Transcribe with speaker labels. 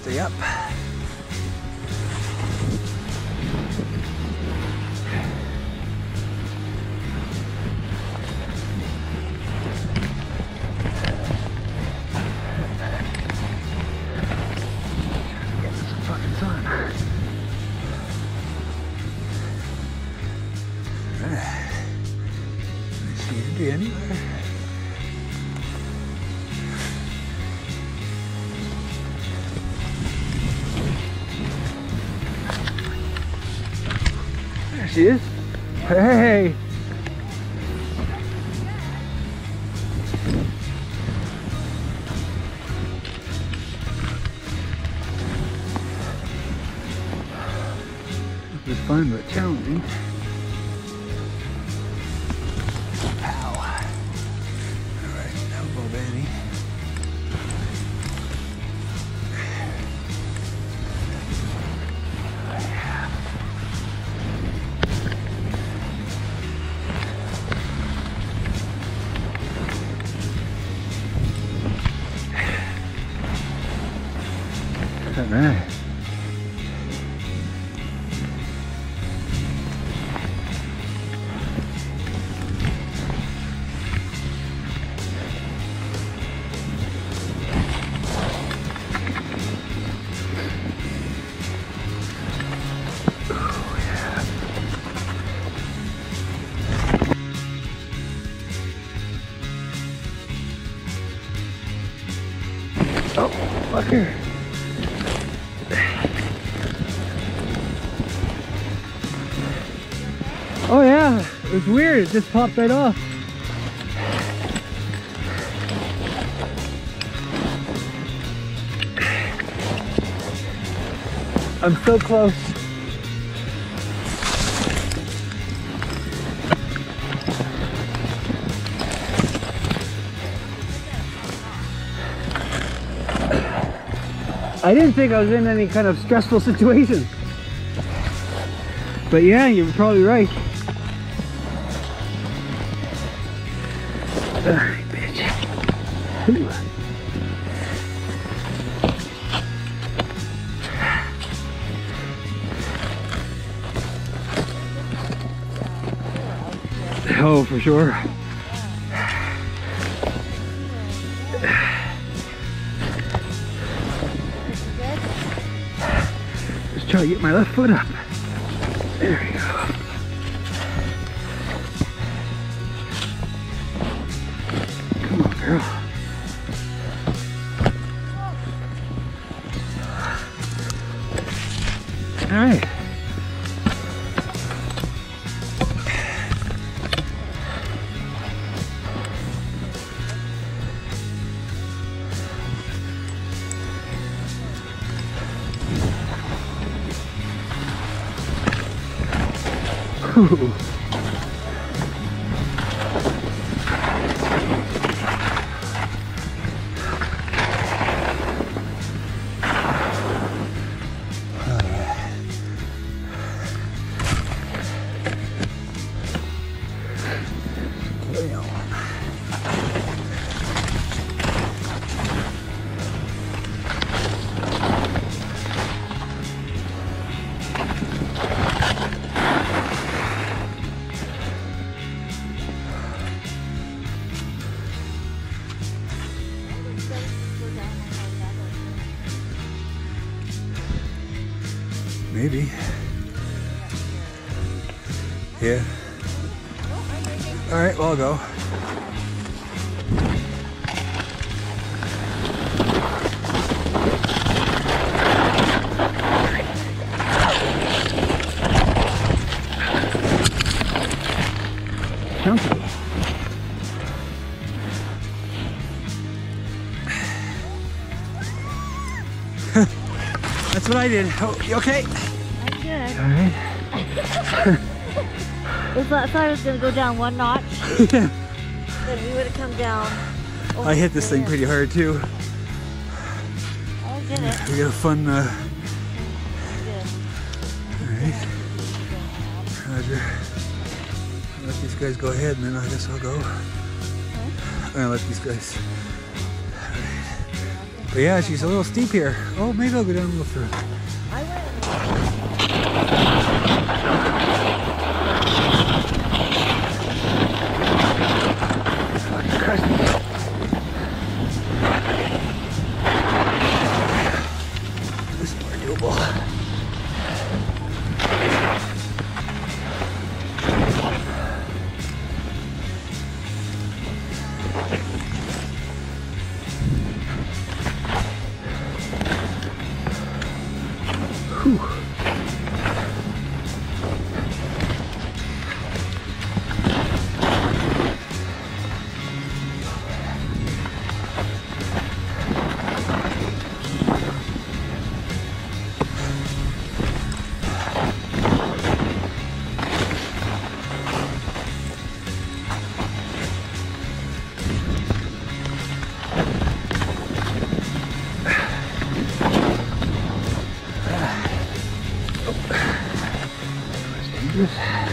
Speaker 1: stay up. Anywhere. There she is. Hey! This was fun but challenging. All right. Oh, fucker. Oh yeah, it was weird, it just popped right off. I'm so close. I didn't think I was in any kind of stressful situation. But yeah, you're probably right. Alright, bitch. Ooh. Oh, for sure. Just try to get my left foot up. There we go. Come on, girl. All right. Ooh. Maybe. Yeah. All right, well, I'll go. Comfortable. That's what I did. Oh, you okay?
Speaker 2: I'm good.
Speaker 1: All right.
Speaker 2: I thought I was going to go down one notch.
Speaker 1: Yeah.
Speaker 2: Then we would have come down.
Speaker 1: I hit this thing pretty hard too.
Speaker 2: I did it.
Speaker 1: We got a fun.
Speaker 2: I
Speaker 1: Alright. Roger. I'll let these guys go ahead and then I guess I'll go. I'm gonna let these guys. Alright. But yeah, she's a little steep here. Oh, maybe I'll go down a little further.
Speaker 2: I went.
Speaker 1: This is more doable. Whew. Dangerous.